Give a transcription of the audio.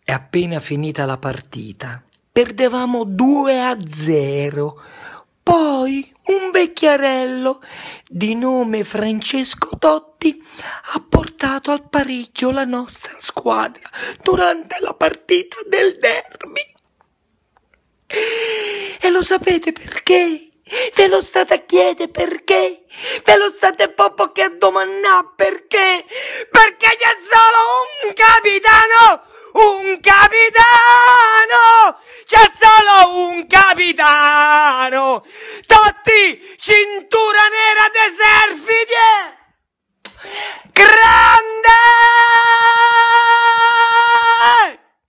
È appena finita la partita. Perdevamo 2-0. Poi un vecchiarello di nome Francesco Totti ha portato al pareggio la nostra squadra durante la partita del derby. E lo sapete perché? Ve lo state a chiedere perché? Ve lo state proprio che a domandare perché? Perché c'è solo un capitano! Un capitano! C'è solo un capitano! Totti, cintura nera de surf!